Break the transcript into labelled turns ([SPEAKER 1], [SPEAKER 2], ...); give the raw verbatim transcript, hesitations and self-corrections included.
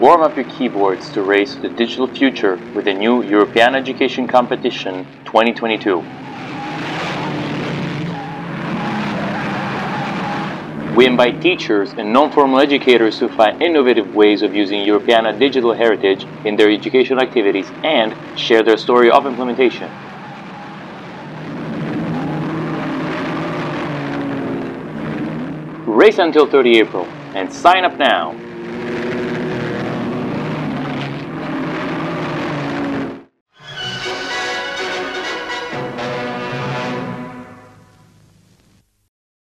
[SPEAKER 1] Warm up your keyboards to race to the digital future with the new Europeana Education Competition twenty twenty-two. We invite teachers and non-formal educators to find innovative ways of using Europeana digital heritage in their educational activities and share their story of implementation. Race until thirtieth April and sign up now!